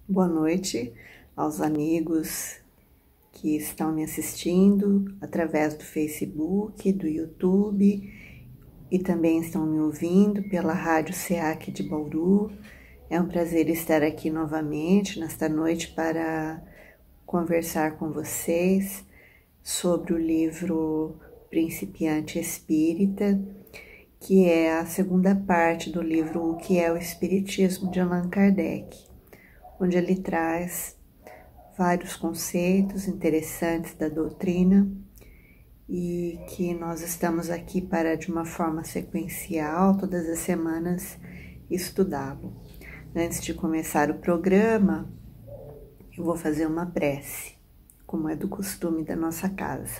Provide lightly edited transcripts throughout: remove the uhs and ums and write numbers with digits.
Boa noite aos amigos que estão me assistindo através do Facebook, do YouTube e também estão me ouvindo pela Rádio SEAC de Bauru. É um prazer estar aqui novamente nesta noite para conversar com vocês sobre o livro Principiante Espírita, que é a segunda parte do livro O que é o Espiritismo, de Allan Kardec, onde ele traz vários conceitos interessantes da doutrina e que nós estamos aqui para, de uma forma sequencial, todas as semanas, estudá-lo. Antes de começar o programa, eu vou fazer uma prece, como é do costume da nossa casa.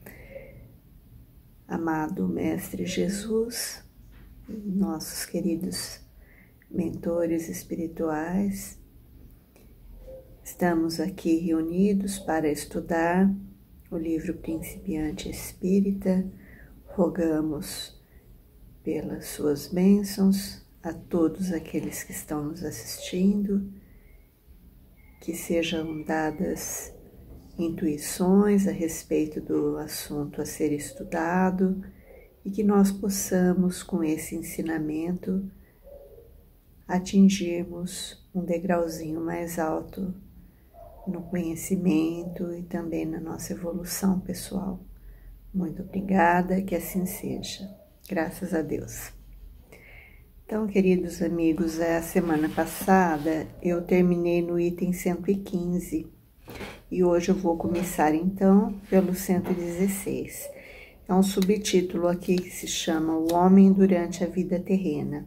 Amado Mestre Jesus, nossos queridos mentores espirituais, estamos aqui reunidos para estudar o livro Principiante Espírita. Rogamos pelas suas bênçãos a todos aqueles que estão nos assistindo, que sejam dadas intuições a respeito do assunto a ser estudado e que nós possamos, com esse ensinamento, atingirmos um degrauzinho mais alto no conhecimento e também na nossa evolução pessoal. Muito obrigada, que assim seja. Graças a Deus. Então, queridos amigos, a semana passada eu terminei no item 115 e hoje eu vou começar então pelo 116. É um subtítulo aqui que se chama O Homem durante a Vida Terrena.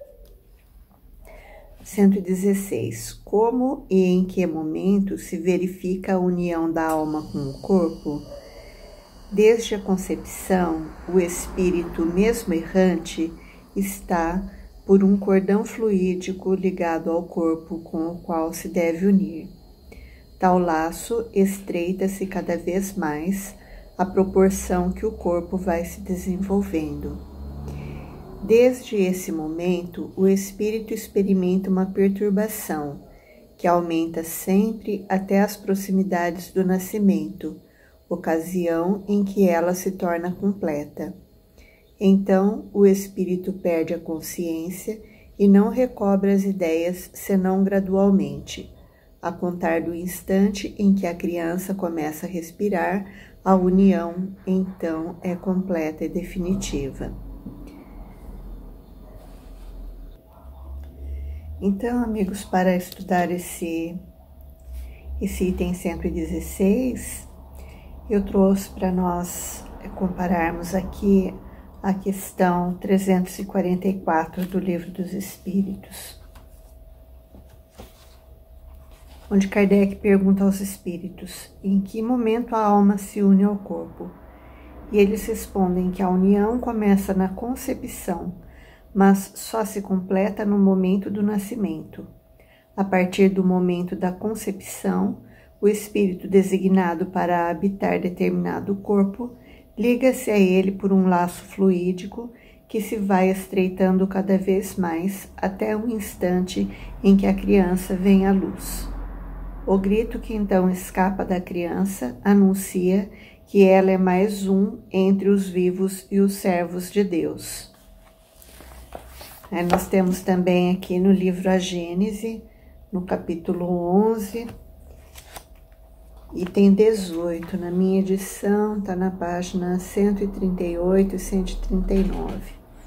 116. Como e em que momento se verifica a união da alma com o corpo? Desde a concepção, o espírito, mesmo errante, está por um cordão fluídico ligado ao corpo com o qual se deve unir. Tal laço estreita-se cada vez mais à proporção que o corpo vai se desenvolvendo. Desde esse momento, o espírito experimenta uma perturbação, que aumenta sempre até as proximidades do nascimento, ocasião em que ela se torna completa. Então, o espírito perde a consciência e não recobra as ideias senão gradualmente. A contar do instante em que a criança começa a respirar, a união, então, é completa e definitiva. Então, amigos, para estudar esse item 116, eu trouxe para nós compararmos aqui a questão 344 do Livro dos Espíritos, onde Kardec pergunta aos espíritos em que momento a alma se une ao corpo. E eles respondem que a união começa na concepção, mas só se completa no momento do nascimento. A partir do momento da concepção, o espírito designado para habitar determinado corpo liga-se a ele por um laço fluídico que se vai estreitando cada vez mais até o instante em que a criança vem à luz. O grito que então escapa da criança anuncia que ela é mais um entre os vivos e os servos de Deus. Nós temos também aqui no livro A Gênese, no capítulo 11, item 18. Na minha edição está na página 138 e 139.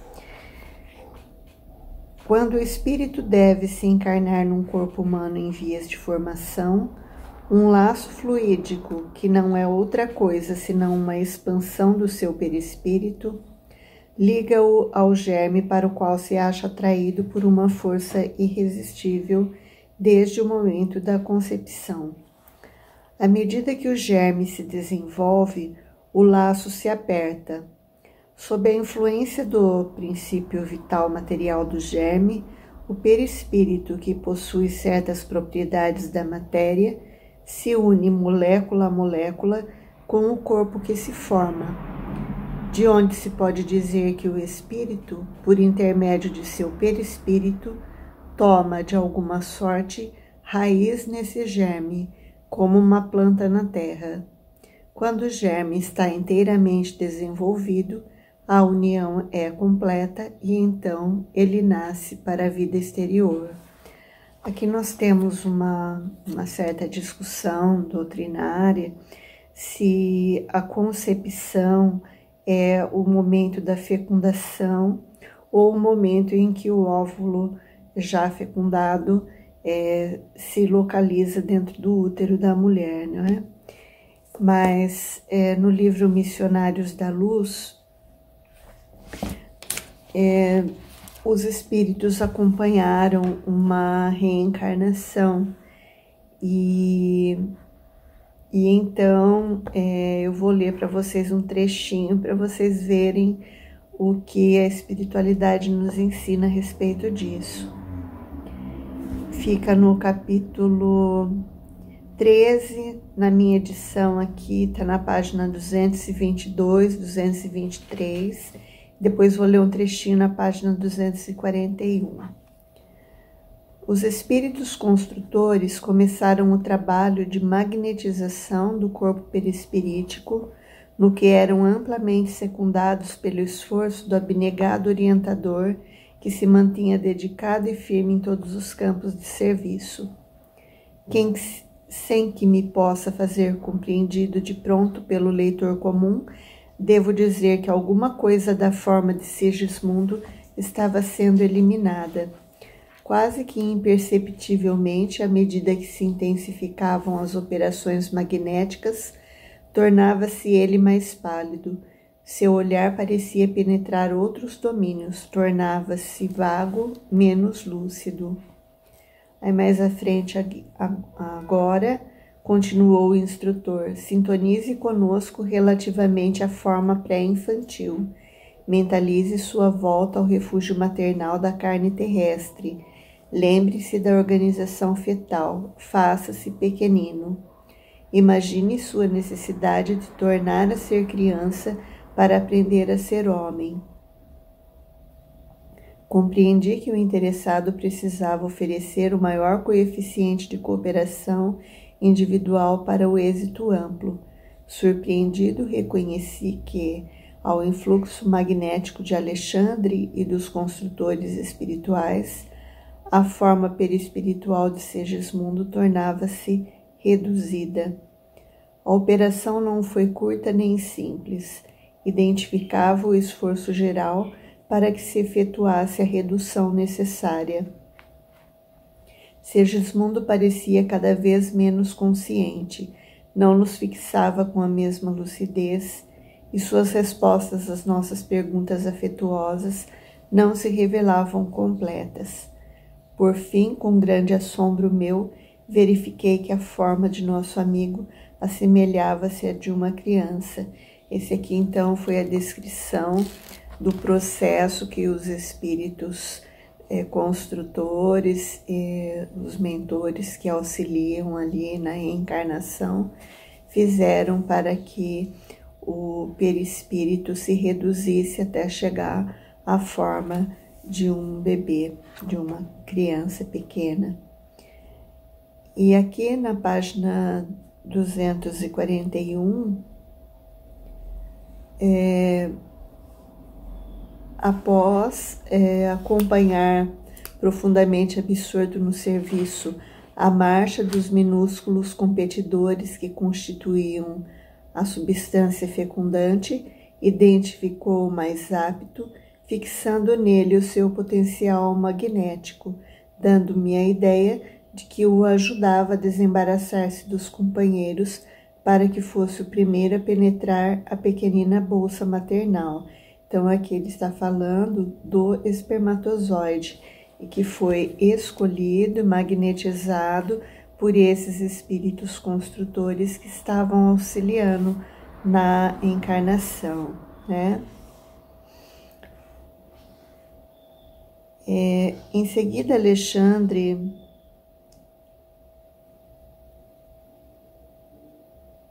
Quando o espírito deve se encarnar num corpo humano em vias de formação, um laço fluídico, que não é outra coisa senão uma expansão do seu perispírito, liga-o ao germe para o qual se acha atraído por uma força irresistível desde o momento da concepção. À medida que o germe se desenvolve, o laço se aperta. Sob a influência do princípio vital material do germe, o perispírito, que possui certas propriedades da matéria, se une molécula a molécula com o corpo que se forma, de onde se pode dizer que o espírito, por intermédio de seu perispírito, toma, de alguma sorte, raiz nesse germe, como uma planta na terra. Quando o germe está inteiramente desenvolvido, a união é completa e então ele nasce para a vida exterior. Aqui nós temos uma certa discussão doutrinária se a concepção é o momento da fecundação ou o momento em que o óvulo já fecundado se localiza dentro do útero da mulher, não é? Mas no livro Missionários da Luz, os espíritos acompanharam uma reencarnação e então eu vou ler para vocês um trechinho para vocês verem o que a espiritualidade nos ensina a respeito disso. Fica no capítulo 13, na minha edição aqui, está na página 222, 223, depois vou ler um trechinho na página 241. Os espíritos construtores começaram o trabalho de magnetização do corpo perispirítico, no que eram amplamente secundados pelo esforço do abnegado orientador que se mantinha dedicado e firme em todos os campos de serviço. Sem que me possa fazer compreendido de pronto pelo leitor comum, devo dizer que alguma coisa da forma de Sigismundo estava sendo eliminada. Quase que imperceptivelmente, à medida que se intensificavam as operações magnéticas, tornava-se ele mais pálido. Seu olhar parecia penetrar outros domínios, tornava-se vago, menos lúcido. Aí mais à frente, agora, continuou o instrutor, sintonize conosco relativamente à forma pré-infantil. Mentalize sua volta ao refúgio maternal da carne terrestre. Lembre-se da organização fetal. Faça-se pequenino. Imagine sua necessidade de tornar a ser criança para aprender a ser homem. Compreendi que o interessado precisava oferecer o maior coeficiente de cooperação individual para o êxito amplo. Surpreendido, reconheci que, ao influxo magnético de Alexandre e dos construtores espirituais, a forma perispiritual de Sigismundo tornava-se reduzida. A operação não foi curta nem simples. Identificava o esforço geral para que se efetuasse a redução necessária. Sigismundo parecia cada vez menos consciente, não nos fixava com a mesma lucidez, e suas respostas às nossas perguntas afetuosas não se revelavam completas. Por fim, com grande assombro meu, verifiquei que a forma de nosso amigo assemelhava-se à de uma criança. Esse aqui, então, foi a descrição do processo que os espíritos construtores e os mentores que auxiliam ali na reencarnação fizeram para que o perispírito se reduzisse até chegar à forma de um bebê, de uma criança pequena. E aqui na página 241, após acompanhar profundamente absorto no serviço a marcha dos minúsculos competidores que constituíam a substância fecundante, identificou o mais apto, fixando nele o seu potencial magnético, dando-me a ideia de que o ajudava a desembaraçar-se dos companheiros para que fosse o primeiro a penetrar a pequenina bolsa maternal. Então, aqui ele está falando do espermatozoide, e que foi escolhido, magnetizado por esses espíritos construtores que estavam auxiliando na encarnação, né? Em seguida, Alexandre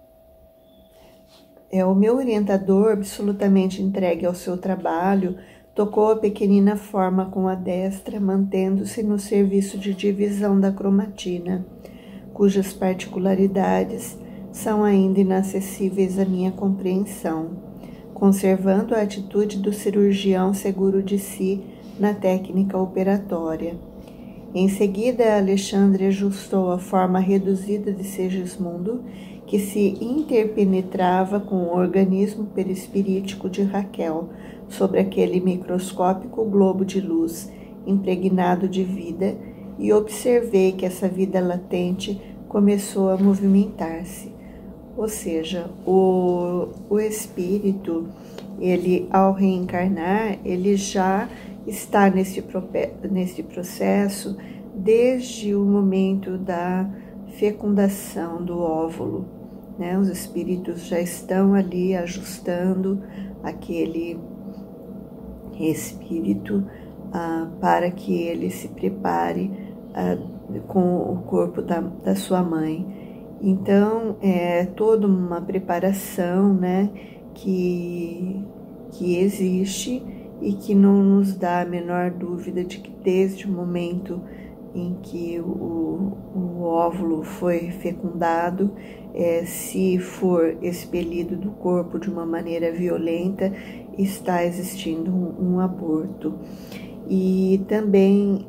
o meu orientador, absolutamente entregue ao seu trabalho, Tocou a pequenina forma com a destra, mantendo-se no serviço de divisão da cromatina, cujas particularidades são ainda inacessíveis à minha compreensão, conservando a atitude do cirurgião seguro de si na técnica operatória. Em seguida, Alexandre ajustou a forma reduzida de Segismundo, que se interpenetrava com o organismo perispirítico de Raquel, sobre aquele microscópico globo de luz impregnado de vida, e observei que essa vida latente começou a movimentar-se. Ou seja, o espírito, ele ao reencarnar, ele já está nesse processo desde o momento da fecundação do óvulo, né? Os espíritos já estão ali ajustando aquele espírito para que ele se prepare com o corpo da sua mãe. Então, é toda uma preparação, né, que existe e que não nos dá a menor dúvida de que desde o momento em que o óvulo foi fecundado, se for expelido do corpo de uma maneira violenta, está existindo um aborto. E também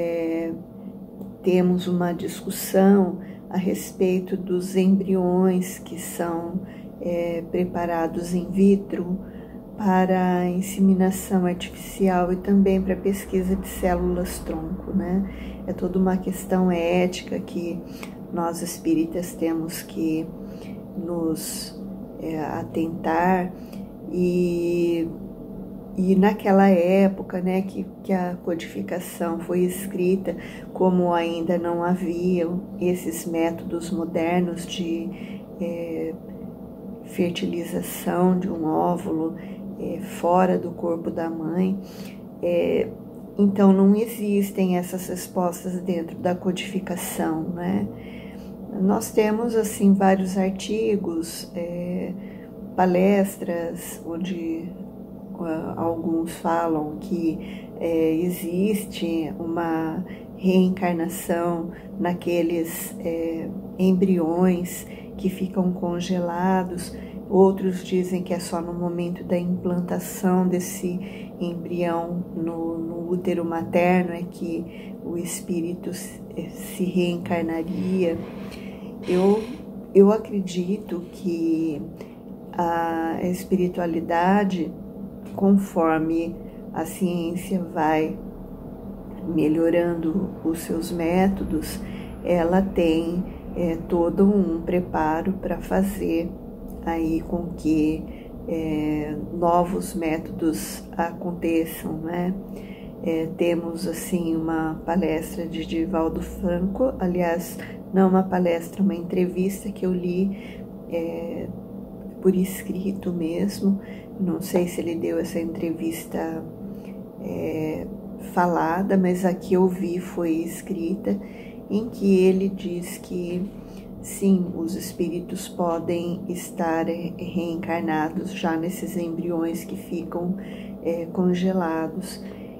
temos uma discussão a respeito dos embriões que são preparados in vitro para a inseminação artificial e também para a pesquisa de células-tronco, né? É toda uma questão ética que nós espíritas temos que nos atentar e naquela época, né, que a codificação foi escrita, como ainda não haviam esses métodos modernos de fertilização de um óvulo fora do corpo da mãe, então não existem essas respostas dentro da codificação, né? Nós temos assim vários artigos, palestras onde alguns falam que existe uma reencarnação naqueles embriões que ficam congelados. Outros dizem que é só no momento da implantação desse embrião no útero materno é que o espírito se reencarnaria. Eu acredito que a espiritualidade, conforme a ciência vai melhorando os seus métodos, ela tem todo um preparo para fazer aí com que novos métodos aconteçam, né? Temos assim uma palestra de Divaldo Franco, aliás, não uma palestra, uma entrevista que eu li por escrito mesmo. Não sei se ele deu essa entrevista falada, mas a que eu vi foi escrita, em que ele diz que sim, os espíritos podem estar reencarnados já nesses embriões que ficam congelados.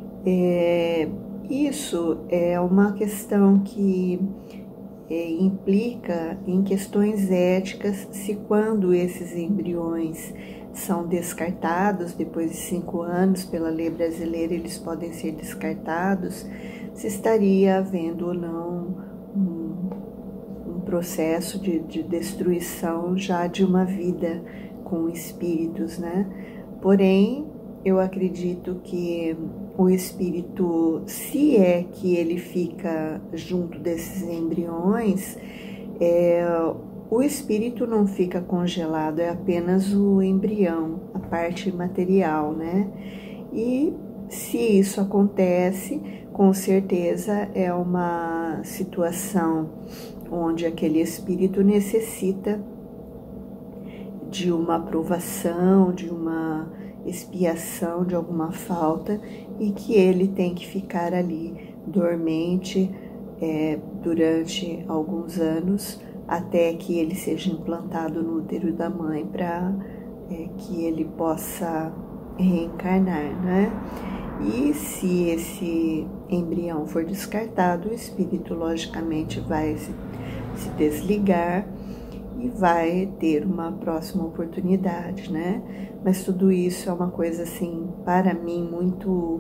Isso é uma questão que implica em questões éticas, se quando esses embriões são descartados, depois de 5 anos, pela lei brasileira, eles podem ser descartados, se estaria havendo ou não um processo de destruição já de uma vida com espíritos, né? Porém, eu acredito que o espírito, se é que ele fica junto desses embriões, o espírito não fica congelado, é apenas o embrião, a parte material, né? E se isso acontece, com certeza é uma situação onde aquele espírito necessita de uma aprovação, de uma expiação de alguma falta, e que ele tem que ficar ali dormente durante alguns anos, até que ele seja implantado no útero da mãe, para que ele possa reencarnar, né? E se esse embrião for descartado, o espírito logicamente vai se desligar e vai ter uma próxima oportunidade, né? Mas tudo isso é uma coisa assim, para mim, muito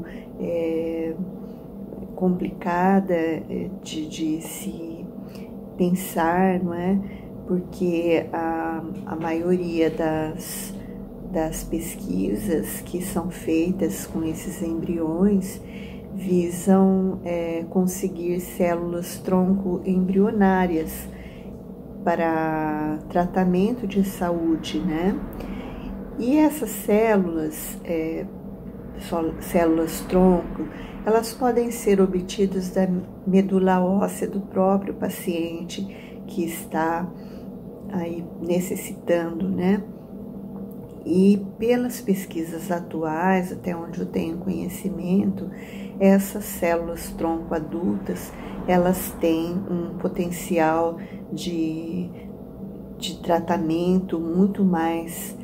complicada de se pensar, não é? Porque a maioria das pesquisas que são feitas com esses embriões visam conseguir células tronco embrionárias para tratamento de saúde, né? E essas células, células tronco, elas podem ser obtidas da medula óssea do próprio paciente que está aí necessitando, né? E pelas pesquisas atuais, até onde eu tenho conhecimento, essas células tronco adultas, elas têm um potencial de tratamento muito mais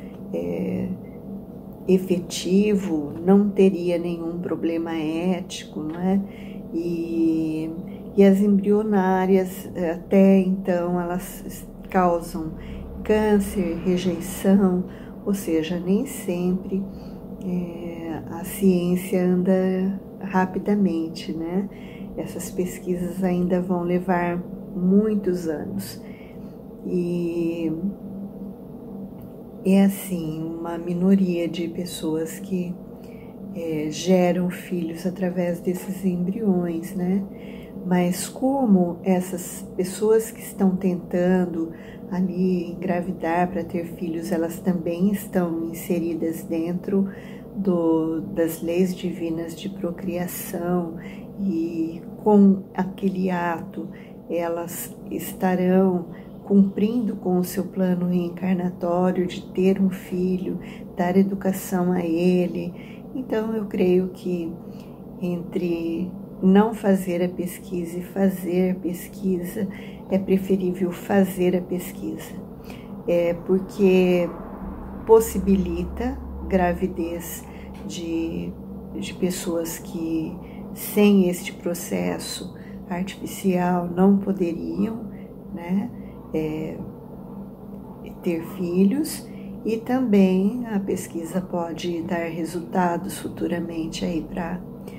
efetivo, não teria nenhum problema ético, não é? E as embrionárias, até então, elas causam câncer, rejeição, ou seja, nem sempre a ciência anda rapidamente, né? Essas pesquisas ainda vão levar muitos anos. E é assim, uma minoria de pessoas que geram filhos através desses embriões, né? Mas como essas pessoas que estão tentando ali engravidar para ter filhos, elas também estão inseridas dentro das leis divinas de procriação, e com aquele ato elas estarão cumprindo com o seu plano reencarnatório de ter um filho, dar educação a ele. Então eu creio que entre não fazer a pesquisa e fazer a pesquisa, é preferível fazer a pesquisa, porque possibilita gravidez de pessoas que sem este processo artificial não poderiam, né, ter filhos. E também a pesquisa pode dar resultados futuramente aí para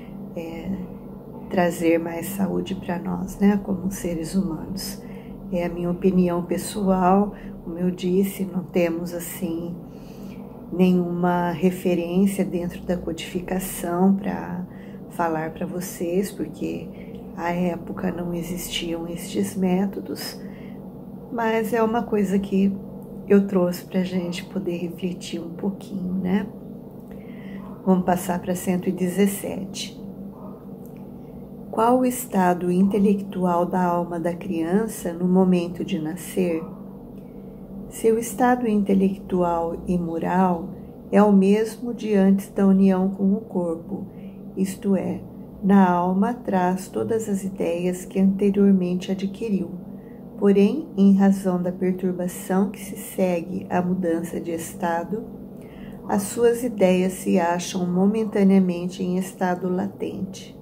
trazer mais saúde para nós, né, como seres humanos. É a minha opinião pessoal, como eu disse, não temos assim nenhuma referência dentro da codificação para falar para vocês, porque à época não existiam estes métodos, mas é uma coisa que eu trouxe para a gente poder refletir um pouquinho, né? Vamos passar para 117. Qual o estado intelectual da alma da criança no momento de nascer? Seu estado intelectual e moral é o mesmo de antes da união com o corpo, isto é, na alma traz todas as ideias que anteriormente adquiriu. Porém, em razão da perturbação que se segue à mudança de estado, as suas ideias se acham momentaneamente em estado latente.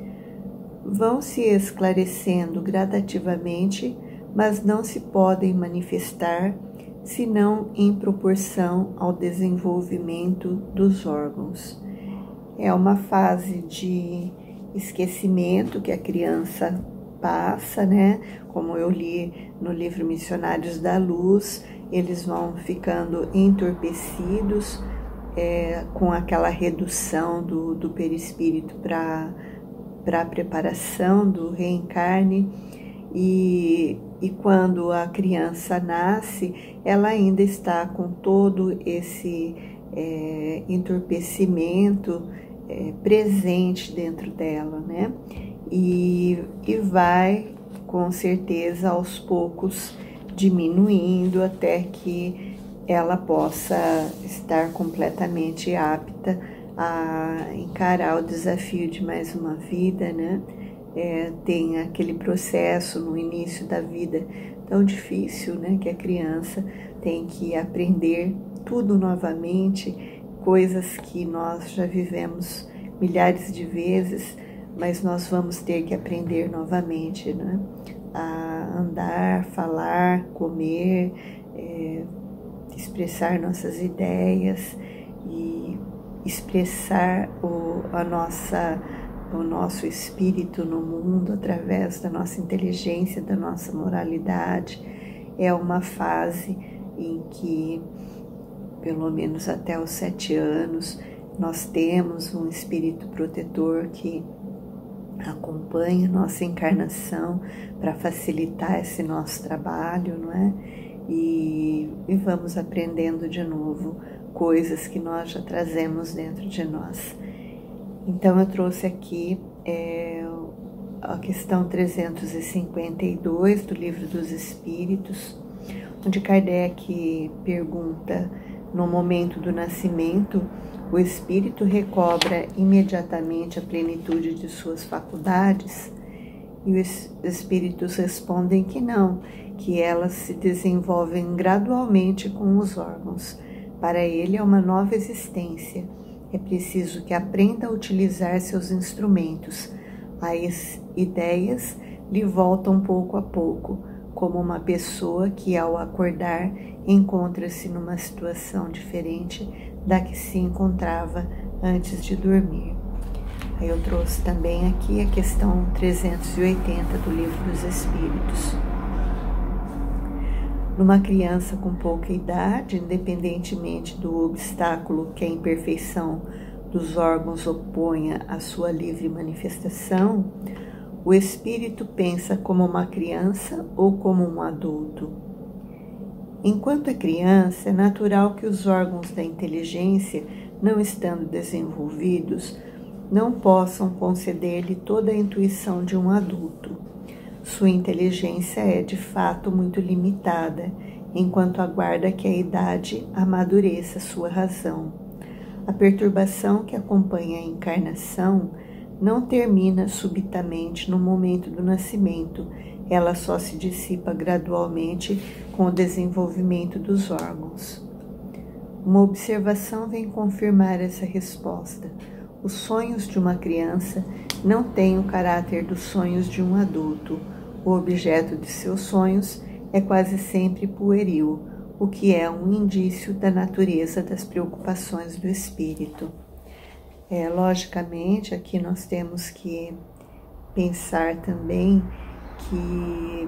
Vão se esclarecendo gradativamente, mas não se podem manifestar senão em proporção ao desenvolvimento dos órgãos. É uma fase de esquecimento que a criança passa, né? Como eu li no livro Missionários da Luz, eles vão ficando entorpecidos com aquela redução do perispírito para a preparação do reencarne, e quando a criança nasce, ela ainda está com todo esse entorpecimento presente dentro dela, né? E vai, com certeza, aos poucos diminuindo até que ela possa estar completamente apta a encarar o desafio de mais uma vida, né? Tem aquele processo no início da vida tão difícil, né? Que a criança tem que aprender tudo novamente coisas que nós já vivemos milhares de vezes, mas nós vamos ter que aprender novamente, né? A andar, falar, comer, expressar nossas ideias e expressar o nosso espírito no mundo através da nossa inteligência, da nossa moralidade. É uma fase em que, pelo menos até os 7 anos, nós temos um espírito protetor que acompanha nossa encarnação para facilitar esse nosso trabalho, não é? E vamos aprendendo de novo coisas que nós já trazemos dentro de nós. Então eu trouxe aqui a questão 352 do Livro dos Espíritos, onde Kardec pergunta: no momento do nascimento, o espírito recobra imediatamente a plenitude de suas faculdades? E os espíritos respondem que não, que elas se desenvolvem gradualmente com os órgãos. Para ele é uma nova existência. É preciso que aprenda a utilizar seus instrumentos. As ideias lhe voltam pouco a pouco, como uma pessoa que, ao acordar, encontra-se numa situação diferente da que se encontrava antes de dormir. Aí eu trouxe também aqui a questão 380 do Livro dos Espíritos. Numa criança com pouca idade, independentemente do obstáculo que a imperfeição dos órgãos oponha à sua livre manifestação, o espírito pensa como uma criança ou como um adulto. Enquanto é criança, é natural que os órgãos da inteligência, não estando desenvolvidos, não possam conceder-lhe toda a intuição de um adulto. Sua inteligência é, de fato, muito limitada, enquanto aguarda que a idade amadureça sua razão. A perturbação que acompanha a encarnação não termina subitamente no momento do nascimento, ela só se dissipa gradualmente com o desenvolvimento dos órgãos. Uma observação vem confirmar essa resposta. Os sonhos de uma criança não têm o caráter dos sonhos de um adulto. O objeto de seus sonhos é quase sempre pueril, o que é um indício da natureza das preocupações do espírito. Logicamente, aqui nós temos que pensar também que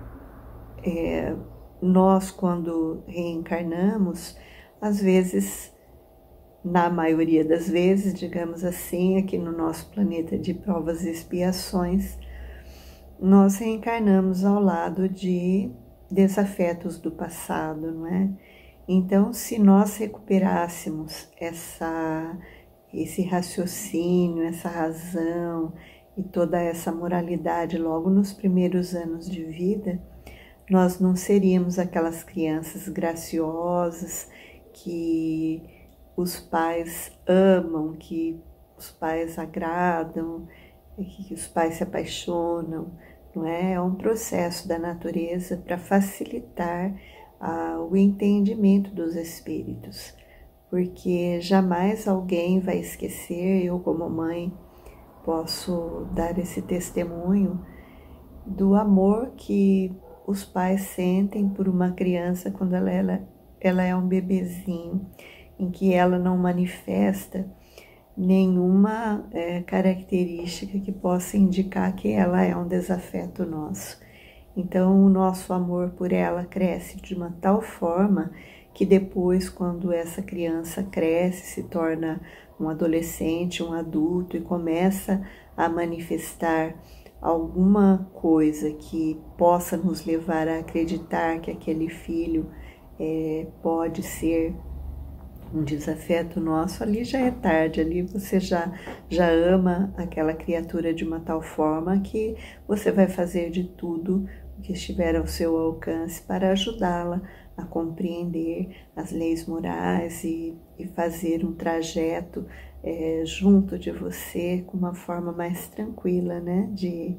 nós, quando reencarnamos, às vezes, na maioria das vezes, digamos assim, aqui no nosso planeta de provas e expiações, nós reencarnamos ao lado de desafetos do passado, não é? Então, se nós recuperássemos esse raciocínio, essa razão e toda essa moralidade logo nos primeiros anos de vida, nós não seríamos aquelas crianças graciosas que os pais amam, que os pais agradam, que os pais se apaixonam, não é? É um processo da natureza para facilitar o entendimento dos espíritos, porque jamais alguém vai esquecer. Eu, como mãe, posso dar esse testemunho do amor que os pais sentem por uma criança quando ela é um bebezinho, em que ela não manifesta nenhuma característica que possa indicar que ela é um desafeto nosso. Então, o nosso amor por ela cresce de uma tal forma que depois, quando essa criança cresce, se torna um adolescente, um adulto e começa a manifestar alguma coisa que possa nos levar a acreditar que aquele filho pode ser um desafeto nosso, ali já é tarde, ali você já ama aquela criatura de uma tal forma que você vai fazer de tudo o que estiver ao seu alcance para ajudá-la a compreender as leis morais e fazer um trajeto junto de você com uma forma mais tranquila, né, de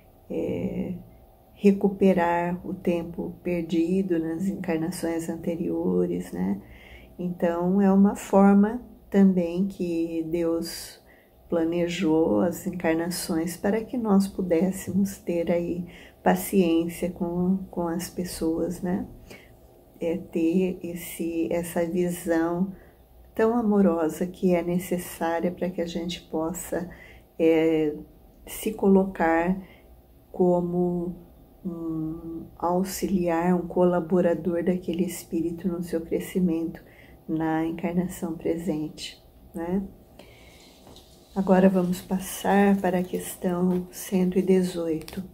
recuperar o tempo perdido nas encarnações anteriores, né? Então, é uma forma também que Deus planejou as encarnações para que nós pudéssemos ter aí paciência com as pessoas, né? Ter essa visão tão amorosa que é necessária para que a gente possa se colocar como um auxiliar, um colaborador daquele espírito no seu crescimento na encarnação presente, né? Agora vamos passar para a questão 118.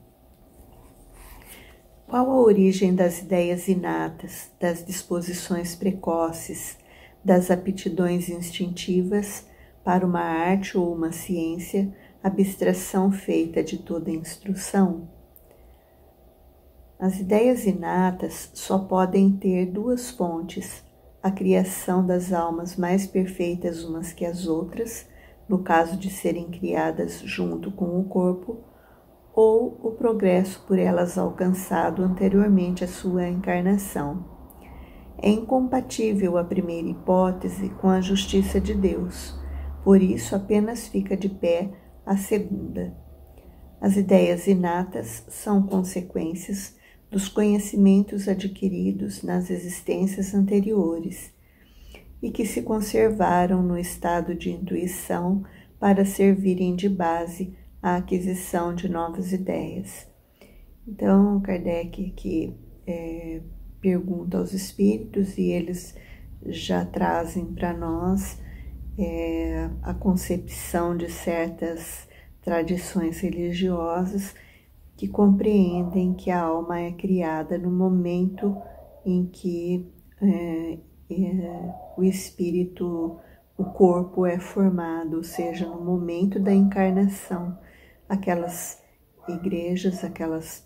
Qual a origem das ideias inatas, das disposições precoces, das aptidões instintivas para uma arte ou uma ciência, abstração feita de toda instrução? As ideias inatas só podem ter duas fontes: a criação das almas mais perfeitas umas que as outras, no caso de serem criadas junto com o corpo, ou o progresso por elas alcançado anteriormente à sua encarnação. É incompatível a primeira hipótese com a justiça de Deus, por isso apenas fica de pé a segunda. As ideias inatas são consequências dos conhecimentos adquiridos nas existências anteriores e que se conservaram no estado de intuição para servirem de base à aquisição de novas ideias. Então, Kardec que pergunta aos espíritos e eles já trazem para nós a concepção de certas tradições religiosas que compreendem que a alma é criada no momento em que o espírito, o corpo é formado, ou seja, no momento da encarnação. Aquelas igrejas, aquelas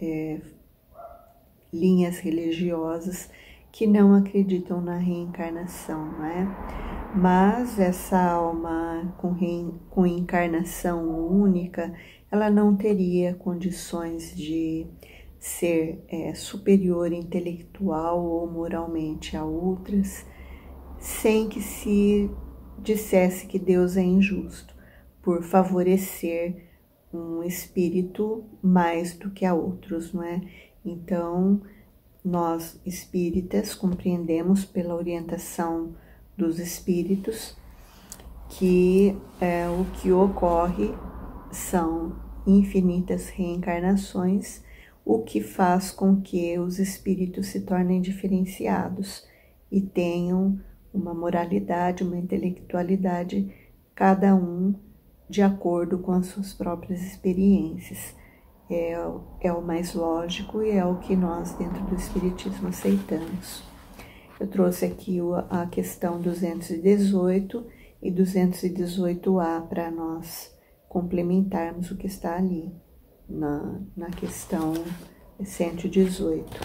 linhas religiosas que não acreditam na reencarnação, não é? Mas essa alma com encarnação única, ela não teria condições de ser superior intelectual ou moralmente a outras, sem que se dissesse que Deus é injusto por favorecer um espírito mais do que a outros, não é? Então, nós espíritas compreendemos pela orientação dos espíritos que o que ocorre são infinitas reencarnações, o que faz com que os espíritos se tornem diferenciados e tenham uma moralidade, uma intelectualidade, cada um de acordo com as suas próprias experiências. É o mais lógico e é o que nós dentro do Espiritismo aceitamos. Eu trouxe aqui a questão 218 e 218A para nós complementarmos o que está ali na questão 118.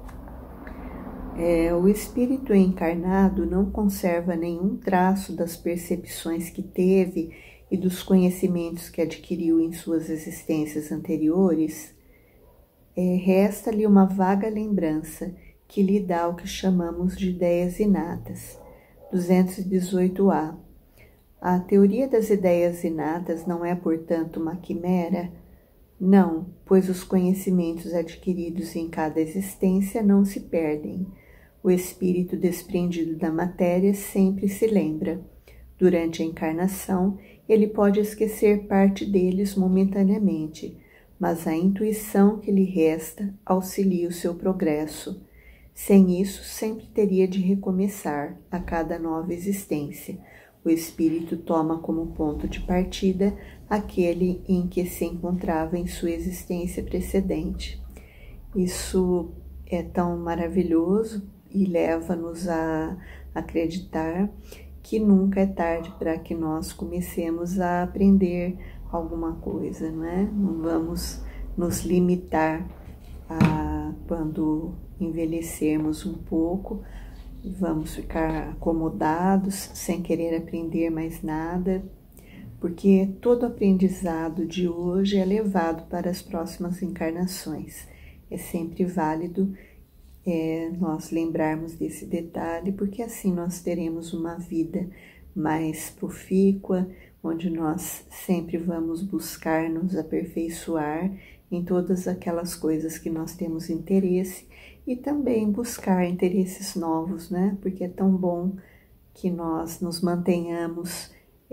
O espírito encarnado não conserva nenhum traço das percepções que teve e dos conhecimentos que adquiriu em suas existências anteriores. Resta-lhe uma vaga lembrança que lhe dá o que chamamos de ideias inatas. 218A. A teoria das ideias inatas não é, portanto, uma quimera? Não, pois os conhecimentos adquiridos em cada existência não se perdem. O espírito desprendido da matéria sempre se lembra. Durante a encarnação, ele pode esquecer parte deles momentaneamente, mas a intuição que lhe resta auxilia o seu progresso. Sem isso, sempre teria de recomeçar a cada nova existência. O espírito toma como ponto de partida aquele em que se encontrava em sua existência precedente. Isso é tão maravilhoso e leva-nos a acreditar que nunca é tarde para que nós comecemos a aprender alguma coisa, não é? Não vamos nos limitar a, quando envelhecermos um pouco, vamos ficar acomodados, sem querer aprender mais nada, porque todo aprendizado de hoje é levado para as próximas encarnações. É sempre válido nós lembrarmos desse detalhe, porque assim nós teremos uma vida mais profícua, onde nós sempre vamos buscar nos aperfeiçoar em todas aquelas coisas que nós temos interesse e também buscar interesses novos, né? Porque é tão bom que nós nos mantenhamos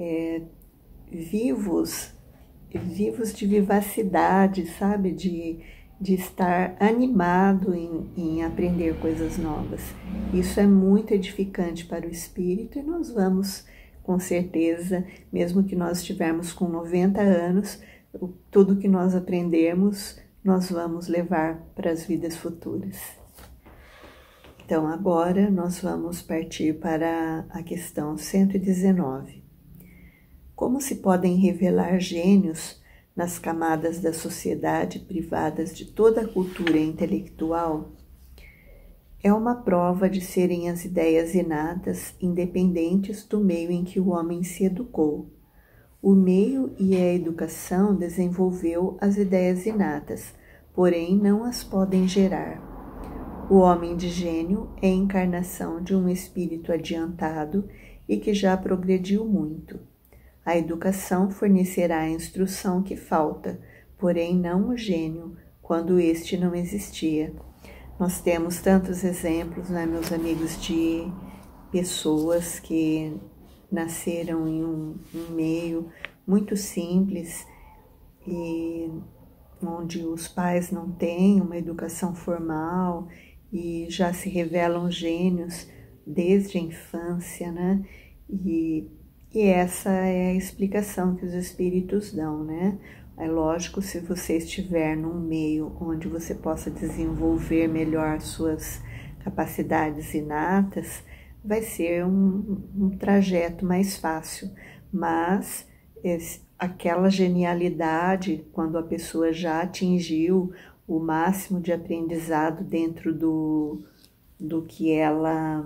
vivos de vivacidade, sabe? De estar animado em aprender coisas novas. Isso é muito edificante para o espírito e nós vamos, com certeza, mesmo que nós estivermos com 90 anos, tudo que nós aprendermos, nós vamos levar para as vidas futuras. Então, agora nós vamos partir para a questão 119. Como se podem revelar gênios nas camadas da sociedade privadas de toda a cultura intelectual? É uma prova de serem as ideias inatas, independentes do meio em que o homem se educou. O meio e a educação desenvolveu as ideias inatas, porém não as podem gerar. O homem de gênio é a encarnação de um espírito adiantado e que já progrediu muito. A educação fornecerá a instrução que falta, porém não o gênio, quando este não existia. Nós temos tantos exemplos, né, meus amigos, de pessoas que nasceram em um meio muito simples e onde os pais não têm uma educação formal e já se revelam gênios desde a infância, né? E essa é a explicação que os espíritos dão, né? É lógico, se você estiver num meio onde você possa desenvolver melhor suas capacidades inatas, vai ser um trajeto mais fácil, mas aquela genialidade, quando a pessoa já atingiu o máximo de aprendizado dentro do que ela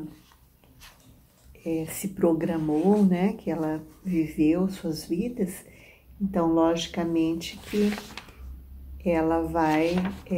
se programou, né, que ela viveu suas vidas, então logicamente que ela vai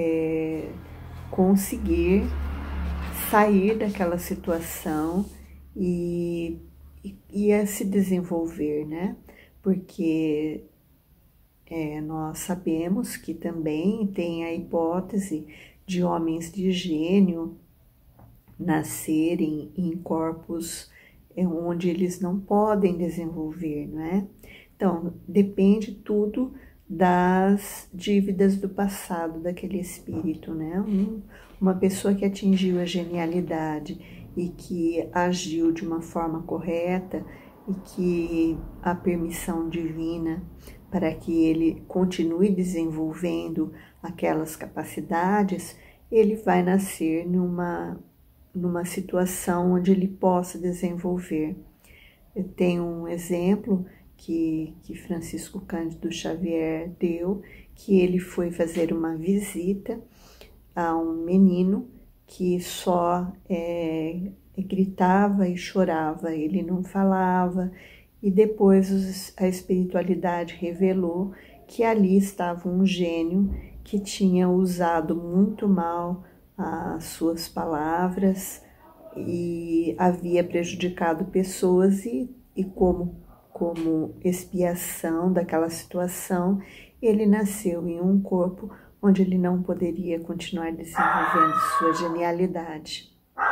conseguir sair daquela situação e a se desenvolver, né? Porque nós sabemos que também tem a hipótese de homens de gênio nascerem em corpos onde eles não podem desenvolver, não é? Então, depende tudo das dívidas do passado daquele espírito, né? Uma pessoa que atingiu a genialidade e que agiu de uma forma correta e que a permissão divina para que ele continue desenvolvendo aquelas capacidades, ele vai nascer numa situação onde ele possa desenvolver. Eu tenho um exemplo que Francisco Cândido Xavier deu, que ele foi fazer uma visita a um menino que só gritava e chorava, ele não falava, e depois a espiritualidade revelou que ali estava um gênio que tinha usado muito mal as suas palavras e havia prejudicado pessoas e como expiação daquela situação, ele nasceu em um corpo onde ele não poderia continuar desenvolvendo sua genialidade.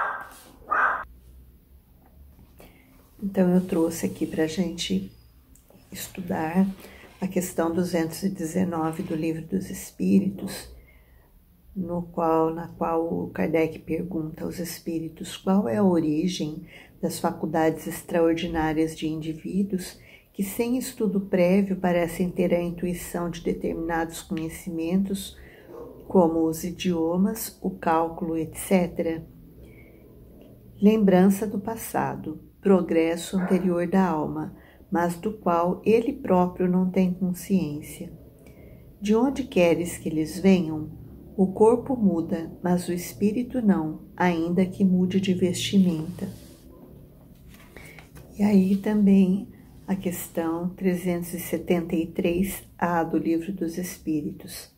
Então eu trouxe aqui para a gente estudar a questão 219 do Livro dos Espíritos, na qual o Kardec pergunta aos espíritos qual é a origem das faculdades extraordinárias de indivíduos que, sem estudo prévio, parecem ter a intuição de determinados conhecimentos, como os idiomas, o cálculo, etc. Lembrança do passado, progresso anterior da alma, mas do qual ele próprio não tem consciência. De onde queres que eles venham? O corpo muda, mas o espírito não, ainda que mude de vestimenta. E aí também a questão 373A do Livro dos Espíritos.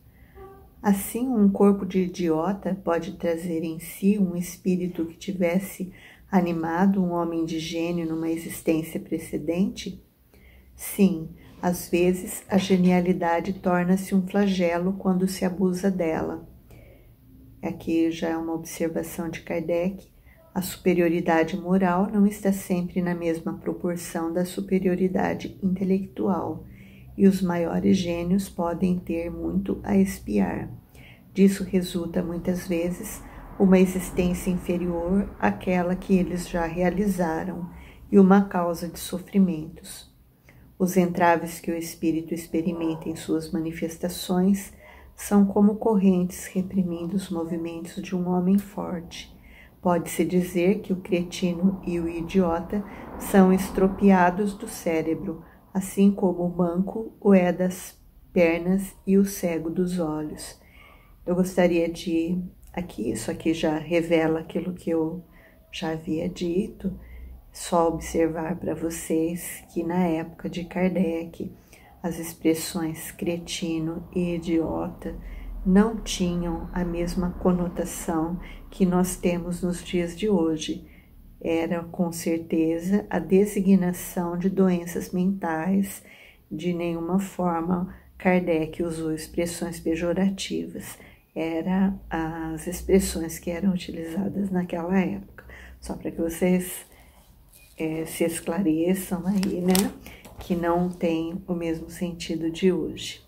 Assim, um corpo de idiota pode trazer em si um espírito que tivesse animado um homem de gênio numa existência precedente? Sim, às vezes a genialidade torna-se um flagelo quando se abusa dela. Aqui já é uma observação de Kardec. A superioridade moral não está sempre na mesma proporção da superioridade intelectual, e os maiores gênios podem ter muito a expiar. Disso resulta muitas vezes uma existência inferior àquela que eles já realizaram e uma causa de sofrimentos. Os entraves que o espírito experimenta em suas manifestações são como correntes reprimindo os movimentos de um homem forte. Pode-se dizer que o cretino e o idiota são estropiados do cérebro, assim como o manco o é das pernas e o cego dos olhos. Eu gostaria de, isso aqui já revela aquilo que eu já havia dito, só observar para vocês que na época de Kardec, as expressões cretino e idiota não tinham a mesma conotação que nós temos nos dias de hoje. Era com certeza a designação de doenças mentais. De nenhuma forma Kardec usou expressões pejorativas. Eram as expressões que eram utilizadas naquela época. Só para que vocês se esclareçam aí, né? Que não tem o mesmo sentido de hoje.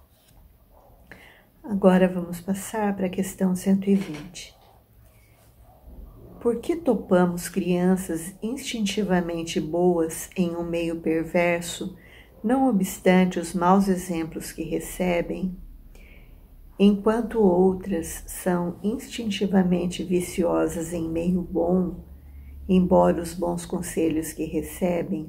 Agora vamos passar para a questão 120. Por que topamos crianças instintivamente boas em um meio perverso, não obstante os maus exemplos que recebem, enquanto outras são instintivamente viciosas em meio bom, embora os bons conselhos que recebem?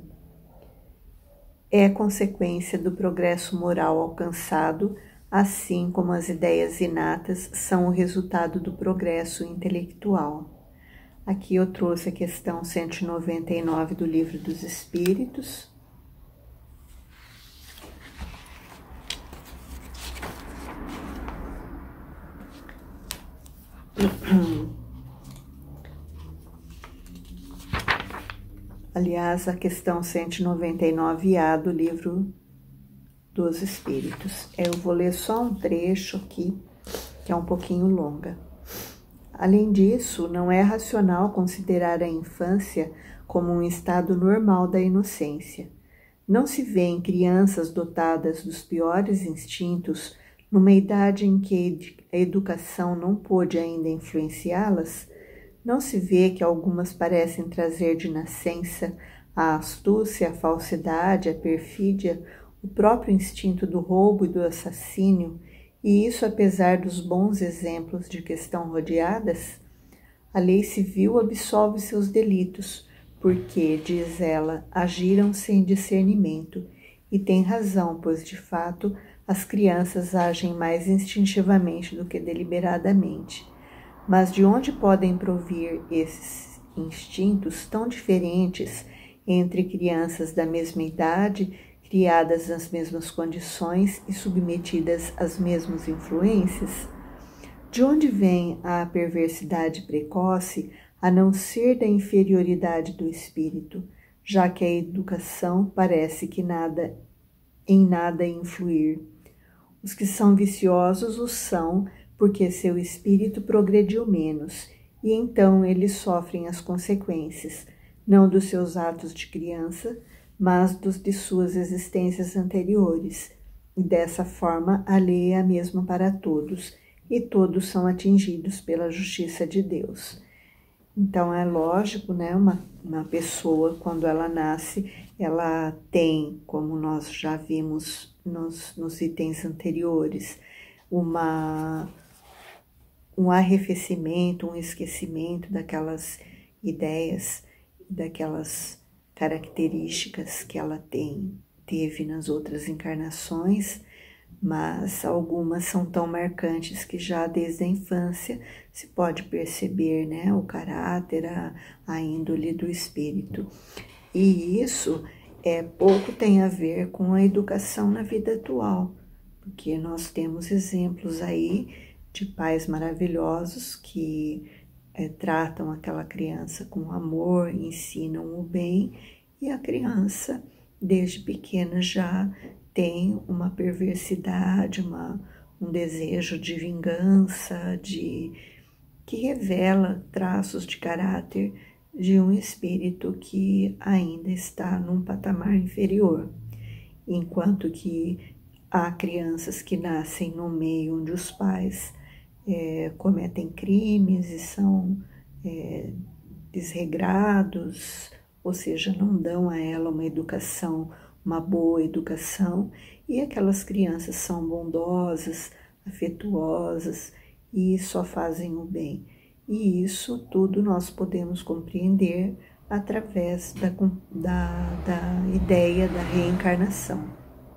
É consequência do progresso moral alcançado, assim como as ideias inatas são o resultado do progresso intelectual. Aqui eu trouxe a questão 199 do Livro dos Espíritos. Aliás, a questão 199A do Livro dos Espíritos. Eu vou ler só um trecho aqui, que é um pouquinho longa. Além disso, não é racional considerar a infância como um estado normal da inocência. Não se vê em crianças dotadas dos piores instintos, numa idade em que a educação não pôde ainda influenciá-las. Não se vê que algumas parecem trazer de nascença a astúcia, a falsidade, a perfídia, o próprio instinto do roubo e do assassínio, e isso apesar dos bons exemplos de que estão rodeadas? A lei civil absolve seus delitos, porque, diz ela, agiram sem discernimento, e tem razão, pois, de fato, as crianças agem mais instintivamente do que deliberadamente. Mas de onde podem provir esses instintos tão diferentes entre crianças da mesma idade, criadas nas mesmas condições e submetidas às mesmas influências? De onde vem a perversidade precoce, a não ser da inferioridade do espírito, já que a educação parece que em nada influir? Os que são viciosos o são porque seu espírito progrediu menos, e então eles sofrem as consequências, não dos seus atos de criança, mas de suas existências anteriores. E dessa forma, a lei é a mesma para todos, e todos são atingidos pela justiça de Deus. Então, é lógico, né, uma pessoa, quando ela nasce, ela tem, como nós já vimos nos itens anteriores, um arrefecimento, um esquecimento daquelas ideias, daquelas características que ela teve nas outras encarnações, mas algumas são tão marcantes que já desde a infância se pode perceber, né, o caráter, a índole do espírito. E isso pouco tem a ver com a educação na vida atual, porque nós temos exemplos aí de pais maravilhosos que tratam aquela criança com amor, ensinam o bem, e a criança, desde pequena, já tem uma perversidade, um desejo de vingança, que revela traços de caráter de um espírito que ainda está num patamar inferior, enquanto que há crianças que nascem no meio onde os pais cometem crimes e são desregrados, ou seja, não dão a ela uma educação, uma boa educação, e aquelas crianças são bondosas, afetuosas e só fazem o bem. E isso tudo nós podemos compreender através da ideia da reencarnação.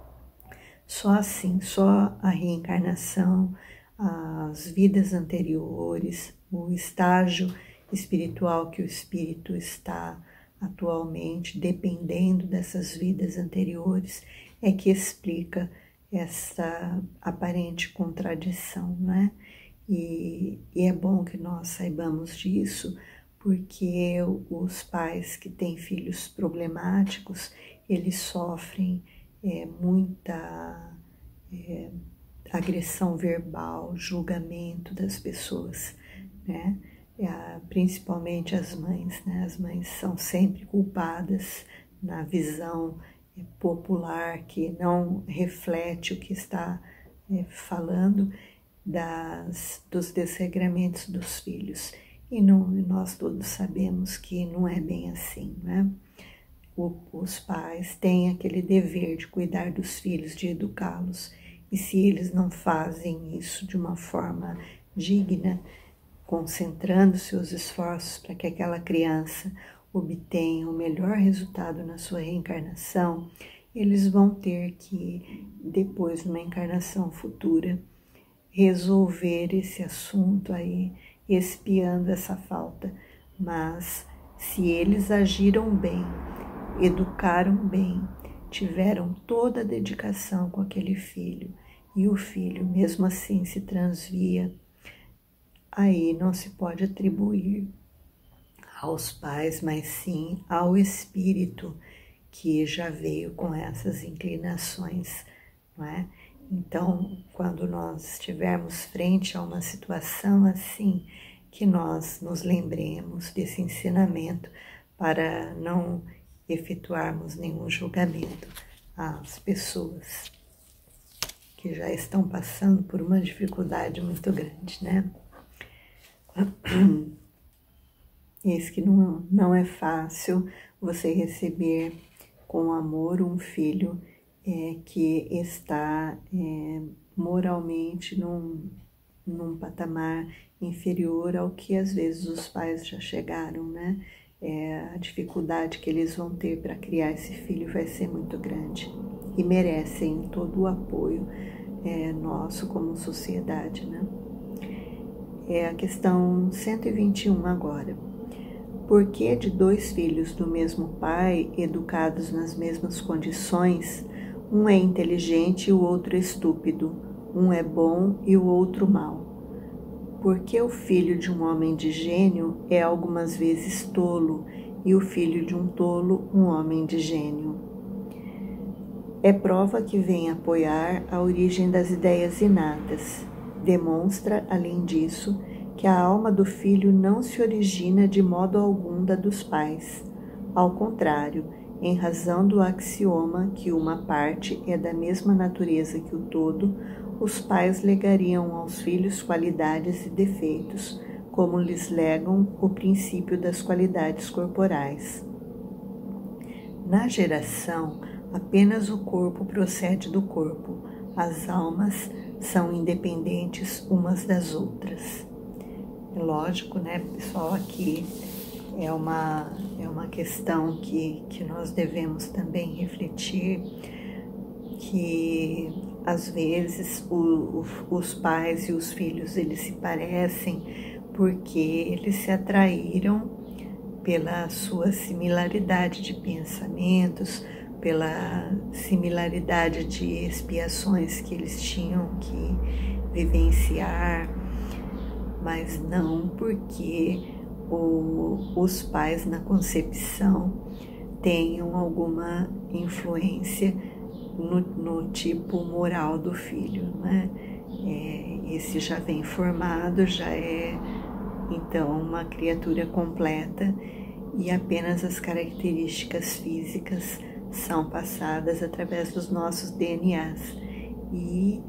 Só assim, só a reencarnação, as vidas anteriores, o estágio espiritual que o espírito está atualmente, dependendo dessas vidas anteriores, é que explica essa aparente contradição, né? E é bom que nós saibamos disso, porque os pais que têm filhos problemáticos, eles sofrem muita agressão verbal, julgamento das pessoas, né? Principalmente as mães, né? As mães são sempre culpadas na visão popular, que não reflete o que está falando dos desregramentos dos filhos. E nós todos sabemos que não é bem assim, né? Os pais têm aquele dever de cuidar dos filhos, de educá-los, e se eles não fazem isso de uma forma digna, concentrando seus esforços para que aquela criança obtenha o melhor resultado na sua reencarnação, eles vão ter que, depois, numa encarnação futura, resolver esse assunto aí, expiando essa falta. Mas se eles agiram bem, educaram bem, tiveram toda a dedicação com aquele filho, e o filho mesmo assim se transvia, aí não se pode atribuir aos pais, mas sim ao espírito que já veio com essas inclinações, não é? Então, quando nós estivermos frente a uma situação assim, que nós nos lembremos desse ensinamento para não efetuarmos nenhum julgamento às pessoas que já estão passando por uma dificuldade muito grande, né? Eis que não é fácil você receber com amor um filho que está moralmente num patamar inferior ao que às vezes os pais já chegaram, né? A dificuldade que eles vão ter para criar esse filho vai ser muito grande e merecem todo o apoio nosso como sociedade, né? É a questão 121 agora. Por que de dois filhos do mesmo pai, educados nas mesmas condições, um é inteligente e o outro estúpido, um é bom e o outro mau? Por que o filho de um homem de gênio é algumas vezes tolo e o filho de um tolo um homem de gênio? É prova que vem apoiar a origem das ideias inatas. Demonstra, além disso, que a alma do filho não se origina de modo algum da dos pais. Ao contrário, em razão do axioma que uma parte é da mesma natureza que o todo, os pais legariam aos filhos qualidades e defeitos, como lhes legam o princípio das qualidades corporais. Na geração, apenas o corpo procede do corpo, as almas são independentes umas das outras. É lógico, né, pessoal, aqui é uma questão que nós devemos também refletir, que às vezes os pais e os filhos eles se parecem porque eles se atraíram pela sua similaridade de pensamentos, pela similaridade de expiações que eles tinham que vivenciar, mas não porque os pais na concepção tenham alguma influência no tipo moral do filho, né? Esse já vem formado, já é então uma criatura completa e apenas as características físicas são passadas através dos nossos DNAs. E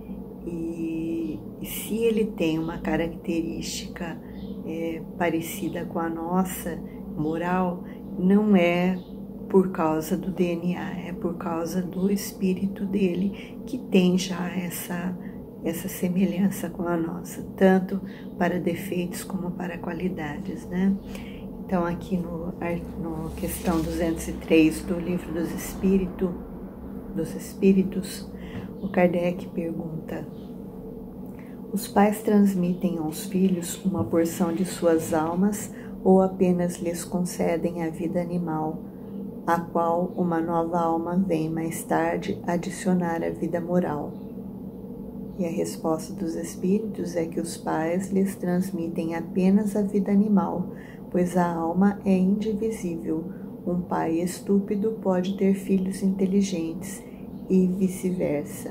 se ele tem uma característica parecida com a nossa moral, não é por causa do DNA, é por causa do espírito dele, que tem já essa semelhança com a nossa, tanto para defeitos como para qualidades, né? Então, aqui no questão 203 do Livro dos Espíritos, o Kardec pergunta: os pais transmitem aos filhos uma porção de suas almas ou apenas lhes concedem a vida animal, a qual uma nova alma vem mais tarde adicionar a vida moral? E a resposta dos Espíritos é que os pais lhes transmitem apenas a vida animal, pois a alma é indivisível. Um pai estúpido pode ter filhos inteligentes e vice-versa.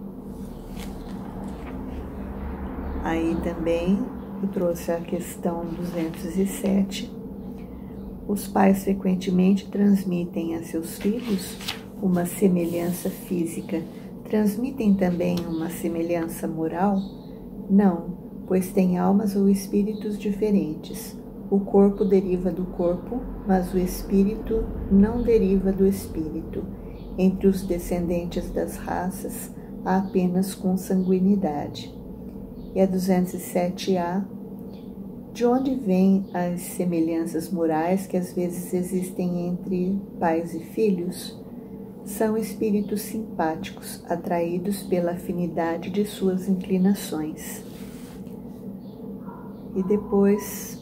Aí também eu trouxe a questão 207. Os pais frequentemente transmitem a seus filhos uma semelhança física. Transmitem também uma semelhança moral? Não, pois têm almas ou espíritos diferentes. O corpo deriva do corpo, mas o espírito não deriva do espírito. Entre os descendentes das raças, há apenas consanguinidade. E a 207A, de onde vêm as semelhanças morais que às vezes existem entre pais e filhos? São espíritos simpáticos, atraídos pela afinidade de suas inclinações. E depois,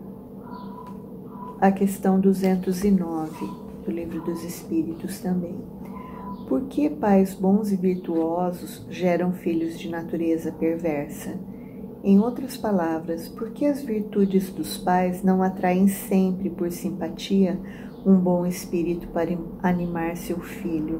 a questão 209 do Livro dos Espíritos também. Por que pais bons e virtuosos geram filhos de natureza perversa? Em outras palavras, por que as virtudes dos pais não atraem sempre por simpatia um bom espírito para animar seu filho?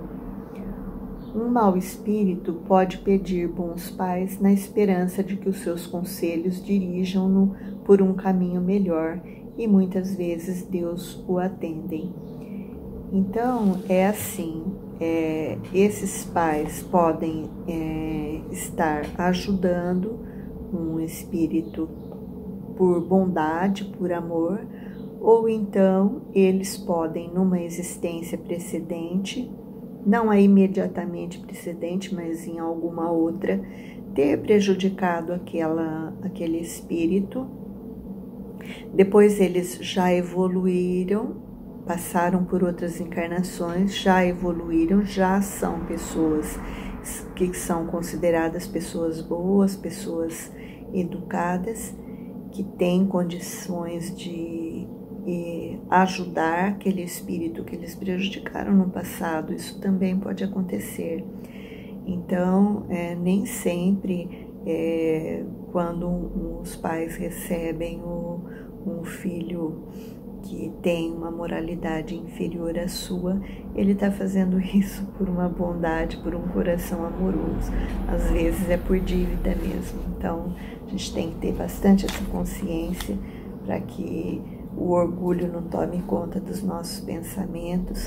Um mau espírito pode pedir bons pais na esperança de que os seus conselhos dirijam-no por um caminho melhor, e muitas vezes Deus o atendem. Então, é assim, esses pais podem estar ajudando um espírito por bondade, por amor, ou então eles podem, numa existência precedente, não é imediatamente precedente, mas em alguma outra, ter prejudicado aquele espírito. Depois eles já evoluíram, passaram por outras encarnações, já evoluíram, já são pessoas que são consideradas pessoas boas, pessoas educadas, que têm condições de ajudar aquele espírito que eles prejudicaram no passado. Isso também pode acontecer. Então, nem sempre, quando os pais recebem um filho que tem uma moralidade inferior à sua, ele está fazendo isso por uma bondade, por um coração amoroso. Às vezes é por dívida mesmo. Então, a gente tem que ter bastante essa consciência para que o orgulho não tome conta dos nossos pensamentos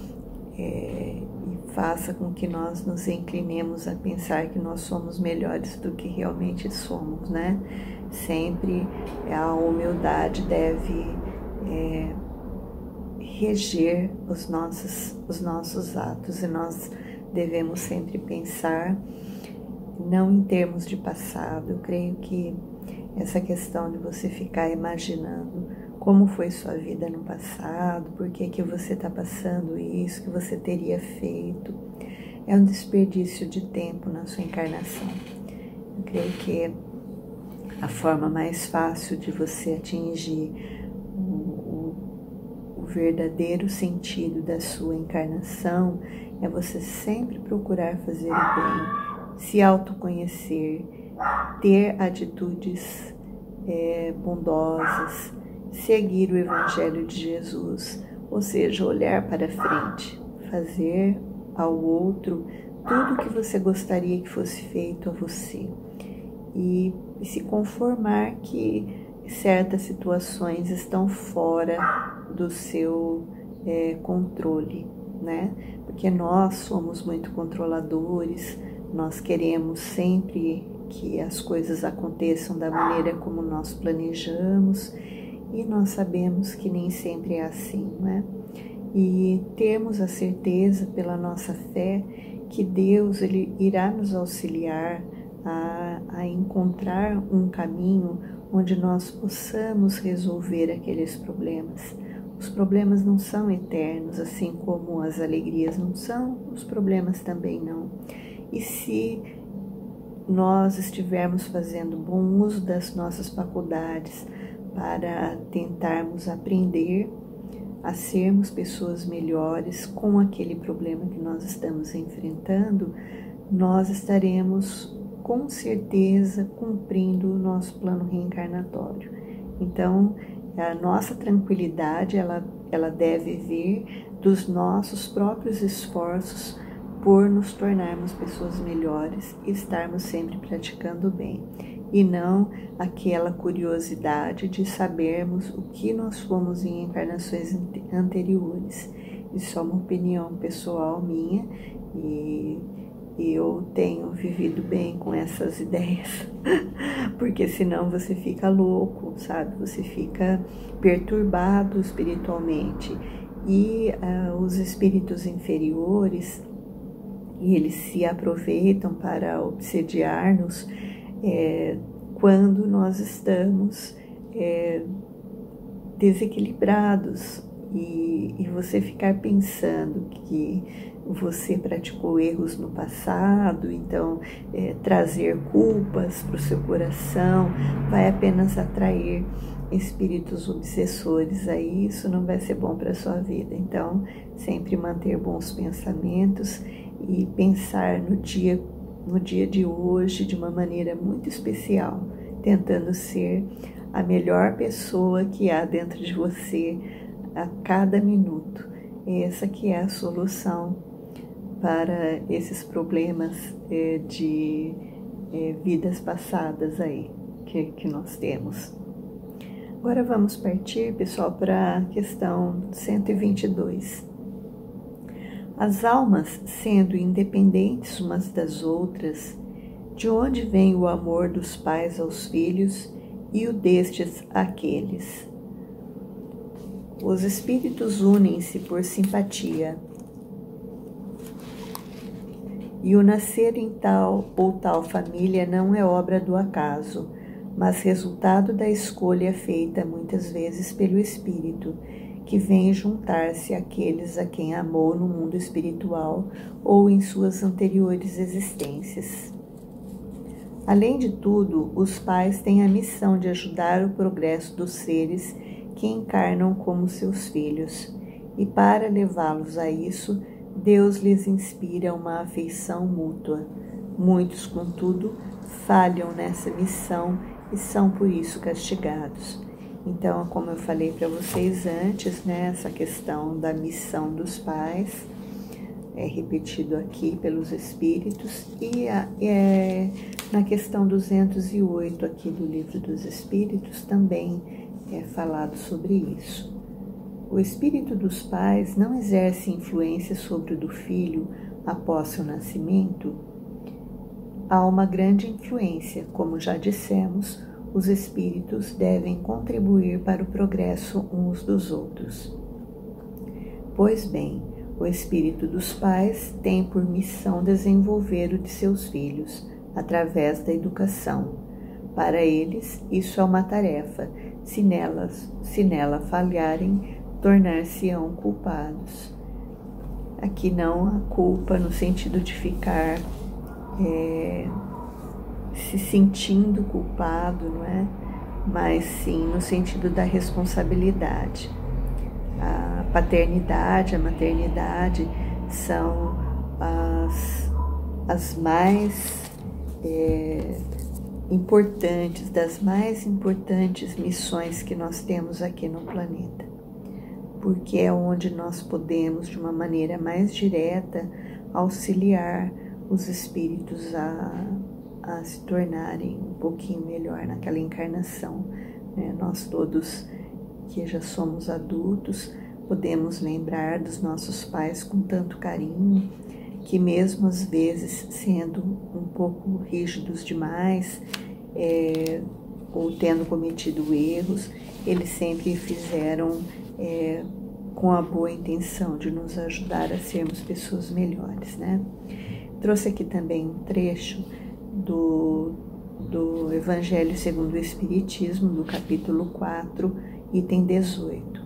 e faça com que nós nos inclinemos a pensar que nós somos melhores do que realmente somos, né? Sempre a humildade deve reger os nossos atos, e nós devemos sempre pensar não em termos de passado. Eu creio que essa questão de você ficar imaginando como foi sua vida no passado, por que você está passando isso, que você teria feito, é um desperdício de tempo na sua encarnação. Eu creio que a forma mais fácil de você atingir o verdadeiro sentido da sua encarnação é você sempre procurar fazer o bem, se autoconhecer, ter atitudes bondosas, seguir o Evangelho de Jesus, ou seja, olhar para frente, fazer ao outro tudo o que você gostaria que fosse feito a você e se conformar que certas situações estão fora do seu controle, né? Porque nós somos muito controladores, nós queremos sempre que as coisas aconteçam da maneira como nós planejamos e nós sabemos que nem sempre é assim, né? E temos a certeza pela nossa fé que Deus ele irá nos auxiliar a encontrar um caminho onde nós possamos resolver aqueles problemas. Os problemas não são eternos, assim como as alegrias não são, os problemas também não. E se nós estivermos fazendo bom uso das nossas faculdades para tentarmos aprender a sermos pessoas melhores com aquele problema que nós estamos enfrentando, nós estaremos com certeza cumprindo o nosso plano reencarnatório. Então, a nossa tranquilidade, ela deve vir dos nossos próprios esforços por nos tornarmos pessoas melhores e estarmos sempre praticando o bem. E não aquela curiosidade de sabermos o que nós fomos em encarnações anteriores. Isso é uma opinião pessoal minha e eu tenho vivido bem com essas ideias, porque senão você fica louco, sabe? Você fica perturbado espiritualmente. E os espíritos inferiores, eles se aproveitam para obsediar-nos quando nós estamos desequilibrados e você ficar pensando que você praticou erros no passado, então trazer culpas para o seu coração vai apenas atrair espíritos obsessores, aí isso não vai ser bom para a sua vida. Então, sempre manter bons pensamentos e pensar no dia de hoje de uma maneira muito especial, tentando ser a melhor pessoa que há dentro de você a cada minuto. Essa que é a solução para esses problemas de vidas passadas aí que nós temos. Agora vamos partir, pessoal, para a questão 122. As almas, sendo independentes umas das outras, de onde vem o amor dos pais aos filhos e o destes àqueles? Os espíritos unem-se por simpatia, e o nascer em tal ou tal família não é obra do acaso, mas resultado da escolha feita muitas vezes pelo espírito, que vem juntar-se àqueles a quem amou no mundo espiritual ou em suas anteriores existências. Além de tudo, os pais têm a missão de ajudar o progresso dos seres que encarnam como seus filhos, e para levá-los a isso, Deus lhes inspira uma afeição mútua. Muitos, contudo, falham nessa missão e são por isso castigados. Então, como eu falei para vocês antes, né, essa questão da missão dos pais é repetido aqui pelos espíritos e na questão 208 aqui do Livro dos Espíritos também é falado sobre isso. O espírito dos pais não exerce influência sobre o do filho após seu nascimento? Há uma grande influência, como já dissemos, os espíritos devem contribuir para o progresso uns dos outros. Pois bem, o espírito dos pais tem por missão desenvolver o de seus filhos, através da educação. Para eles, isso é uma tarefa. Se nela falharem, tornar-se-ão culpados. Aqui não a culpa no sentido de ficar se sentindo culpado, não é? Mas sim no sentido da responsabilidade. A paternidade, a maternidade são as mais importantes, das mais importantes missões que nós temos aqui no planeta, porque é onde nós podemos, de uma maneira mais direta, auxiliar os espíritos a se tornarem um pouquinho melhor naquela encarnação, né? Nós todos que já somos adultos podemos lembrar dos nossos pais com tanto carinho, que mesmo às vezes sendo um pouco rígidos demais, ou tendo cometido erros, eles sempre fizeram com a boa intenção de nos ajudar a sermos pessoas melhores, né? Trouxe aqui também um trecho do Evangelho segundo o Espiritismo, do capítulo 4, item 18.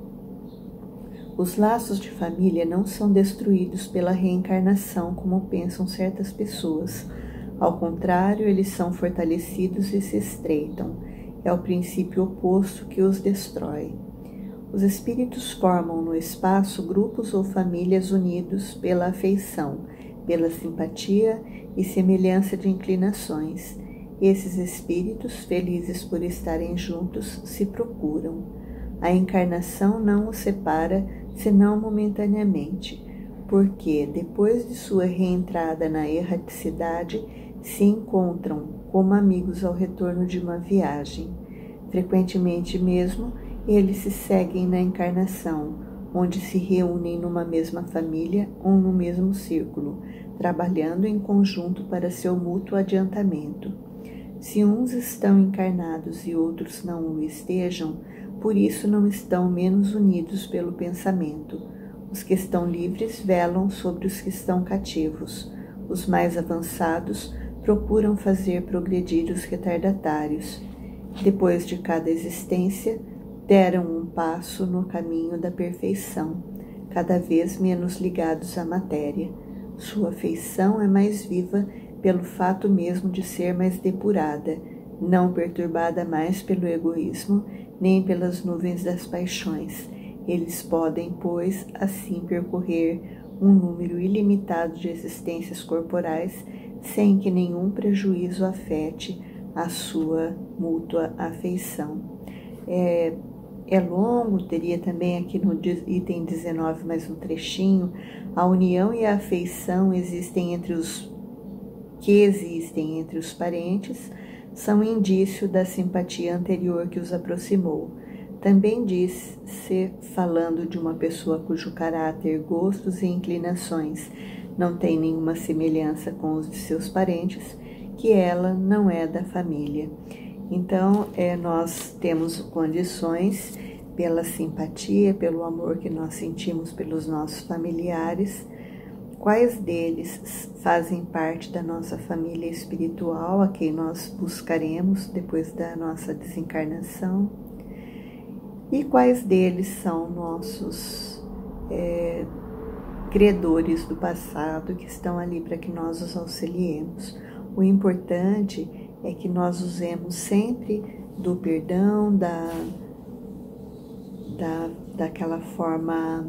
Os laços de família não são destruídos pela reencarnação, como pensam certas pessoas. Ao contrário, eles são fortalecidos e se estreitam. É o princípio oposto que os destrói. Os espíritos formam no espaço grupos ou famílias unidos pela afeição, pela simpatia e semelhança de inclinações. Esses espíritos, felizes por estarem juntos, se procuram. A encarnação não os separa, senão momentaneamente, porque, depois de sua reentrada na erraticidade, se encontram como amigos ao retorno de uma viagem. Frequentemente mesmo, eles se seguem na encarnação, onde se reúnem numa mesma família ou no mesmo círculo, trabalhando em conjunto para seu mútuo adiantamento. Se uns estão encarnados e outros não o estejam, por isso não estão menos unidos pelo pensamento. Os que estão livres velam sobre os que estão cativos. Os mais avançados procuram fazer progredir os retardatários. Depois de cada existência, deram um passo no caminho da perfeição, cada vez menos ligados à matéria. Sua afeição é mais viva pelo fato mesmo de ser mais depurada, não perturbada mais pelo egoísmo, nem pelas nuvens das paixões. Eles podem, pois, assim percorrer um número ilimitado de existências corporais, sem que nenhum prejuízo afete a sua mútua afeição. É longo, teria também aqui no item 19 mais um trechinho. A união e a afeição existem entre os parentes, são indício da simpatia anterior que os aproximou. Também diz-se, falando de uma pessoa cujo caráter, gostos e inclinações não têm nenhuma semelhança com os de seus parentes, que ela não é da família. Então, nós temos condições, pela simpatia, pelo amor que nós sentimos pelos nossos familiares. Quais deles fazem parte da nossa família espiritual, a quem nós buscaremos depois da nossa desencarnação? E quais deles são nossos credores do passado, que estão ali para que nós os auxiliemos? O importante é que nós usemos sempre do perdão, daquela forma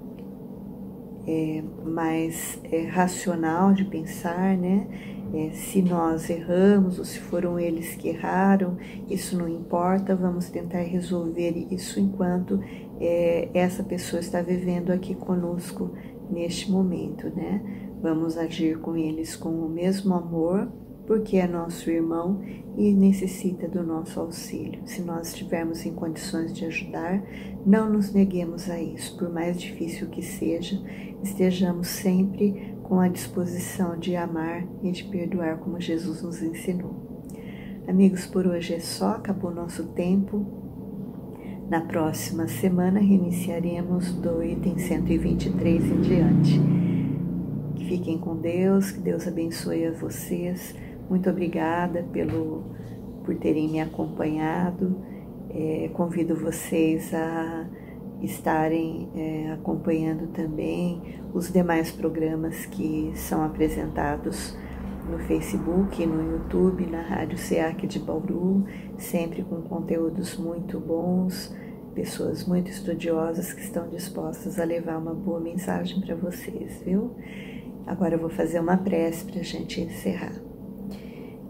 mais racional de pensar, né? Se nós erramos ou se foram eles que erraram, isso não importa, vamos tentar resolver isso enquanto essa pessoa está vivendo aqui conosco neste momento, né? Vamos agir com eles com o mesmo amor, porque é nosso irmão e necessita do nosso auxílio. Se nós estivermos em condições de ajudar, não nos neguemos a isso, por mais difícil que seja, estejamos sempre com a disposição de amar e de perdoar como Jesus nos ensinou. Amigos, por hoje é só, acabou nosso tempo. Na próxima semana reiniciaremos do item 123 em diante. Fiquem com Deus, que Deus abençoe a vocês. Muito obrigada por terem me acompanhado. Convido vocês a estarem acompanhando também os demais programas que são apresentados no Facebook, no YouTube, na Rádio SEAC de Bauru, sempre com conteúdos muito bons, pessoas muito estudiosas que estão dispostas a levar uma boa mensagem para vocês, viu? Agora eu vou fazer uma prece para a gente encerrar.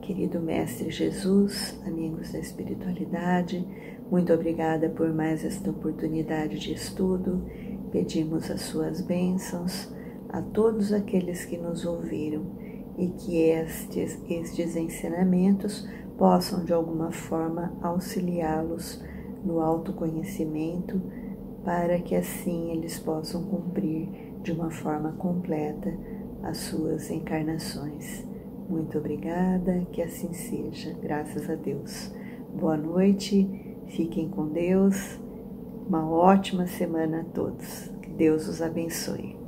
Querido Mestre Jesus, amigos da espiritualidade, muito obrigada por mais esta oportunidade de estudo. Pedimos as suas bênçãos a todos aqueles que nos ouviram e que estes ensinamentos possam de alguma forma auxiliá-los no autoconhecimento, para que assim eles possam cumprir de uma forma completa as suas encarnações. Muito obrigada, que assim seja, graças a Deus. Boa noite, fiquem com Deus, uma ótima semana a todos. Que Deus os abençoe.